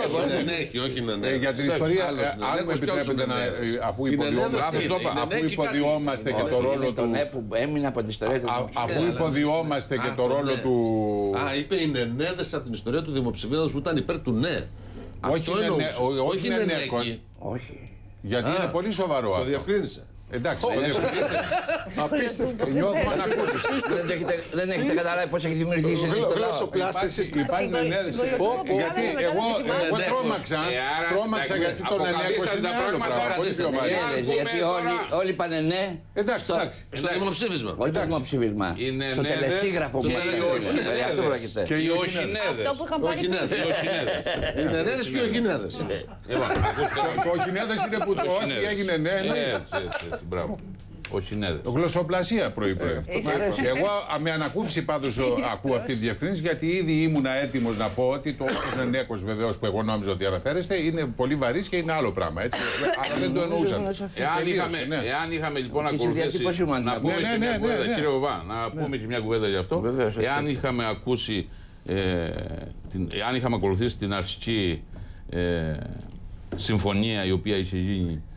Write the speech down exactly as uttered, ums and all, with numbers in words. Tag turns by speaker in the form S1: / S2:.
S1: Δεν έχει, όχι είναι.
S2: Για την ιστορία, αν μου επιτρέπετε να. Αφού υποδιόμαστε και το ρόλο του.
S3: Έμεινε από την ιστορία του.
S2: Αφού υποδιόμαστε και το ρόλο του.
S1: Α, είπε οι νενέδες από την ιστορία του δημοψηφίσματος που ήταν υπέρ του ναι.
S2: Όχι είναι νέκος.
S3: Όχι.
S2: Γιατί είναι πολύ σοβαρό αυτό.
S1: Το διευκρίνησε.
S2: Εντάξει,
S1: απίστευτο.
S2: Νιώθουμε ανακούφιση.
S3: Δεν έχετε καταλάβει πώς έχει δημιουργηθεί η συζήτηση.
S1: Γλωσσοπλάστες.
S2: Υπάρχουν ενέδες. Γιατί εγώ τρόμαξα, τρόμαξα γιατί τον ενέκος είναι άλλο πράγμα. Πολύ πιο βαρύ.
S3: Γιατί όλοι είπανε ναι.
S2: Εντάξει,
S1: στο δημοψήφισμα.
S3: Όχι το δημοψήφισμα. Στο τελεσίγραφο που
S2: μας.
S4: Και οι οχινέδες.
S1: Αυτό που είχαν πάρει οι νενέδες και οι οχινέδες.
S2: Το οχινέδες είναι που το όχι έγινε ναι.
S4: Μπράβο.
S2: Γλωσσοπλασία προείπε. Εγώ με ανακούφιση πάντως ακούω αυτή τη διευκρίνηση, γιατί ήδη ήμουνα έτοιμος να πω ότι το όποιος νέκος βεβαίως που εγώ νόμιζα ότι αναφέρεστε είναι πολύ βαρύς και είναι άλλο πράγμα. Έτσι. Αλλά δεν το εννοούσαν.
S4: Εάν είχαμε λοιπόν ακολουθήσει. Να πούμε και μια κουβέντα, κύριε Βοβά, να πούμε και μια κουβέντα γι' αυτό. Εάν είχαμε ακούσει. Εάν είχαμε ακολουθήσει την αρχική συμφωνία η οποία είχε γίνει